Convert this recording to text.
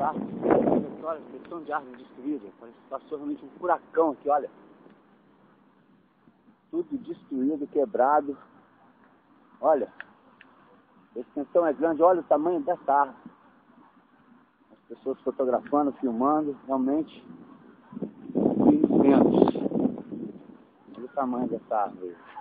árvores. Olha, questão de árvore destruída. Parece que passou realmente um furacão aqui, olha. Tudo destruído, quebrado. Olha, a extensão é grande, olha o tamanho dessa árvore. As pessoas fotografando, filmando, realmente imensos. Olha o tamanho dessa árvore.